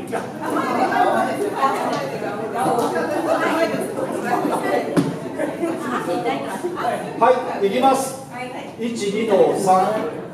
はい、いきます。1、2の3。